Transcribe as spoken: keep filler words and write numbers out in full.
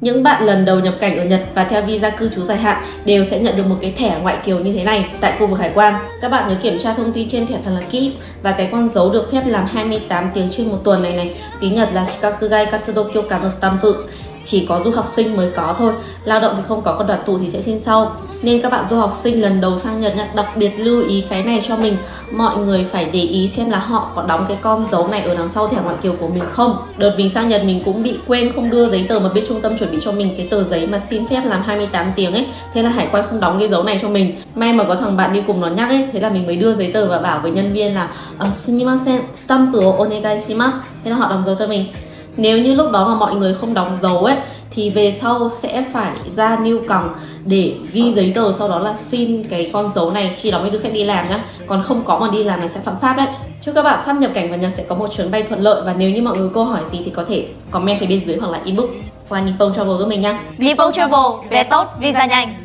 Những bạn lần đầu nhập cảnh ở Nhật và theo visa cư trú dài hạn đều sẽ nhận được một cái thẻ ngoại kiều như thế này tại khu vực hải quan. Các bạn nhớ kiểm tra thông tin trên thẻ thật là kỹ, và cái con dấu được phép làm hai mươi tám tiếng trên một tuần này này, tiếng Nhật là Shikakugai Katsudo Kyoka no Stamp, chỉ có du học sinh mới có thôi, lao động thì không có, còn đoàn tụ thì sẽ xin sau. Nên các bạn du học sinh lần đầu sang Nhật nhá, đặc biệt lưu ý cái này cho mình. Mọi người phải để ý xem là họ có đóng cái con dấu này ở đằng sau thẻ ngoại kiều của mình không. Đợt mình sang Nhật mình cũng bị quên không đưa giấy tờ, mà bên trung tâm chuẩn bị cho mình cái tờ giấy mà xin phép làm hai mươi tám tiếng ấy, thế là hải quan không đóng cái dấu này cho mình. May mà có thằng bạn đi cùng nó nhắc ấy, thế là mình mới đưa giấy tờ và bảo với nhân viên là sumimasen, stamp o onegai shimasu, thế là họ đóng dấu cho mình. Nếu như lúc đó mà mọi người không đóng dấu ấy thì về sau sẽ phải ra new còng để ghi giấy tờ, sau đó là xin cái con dấu này khi đó mới được phép đi làm nhá. Còn không có mà đi làm này sẽ phạm pháp đấy. Chúc các bạn sắp nhập cảnh vào Nhật sẽ có một chuyến bay thuận lợi, và nếu như mọi người có câu hỏi gì thì có thể comment phía bên dưới hoặc là inbox qua Nippon Travel với mình nha. Nippon Travel, vé tốt, visa nhanh.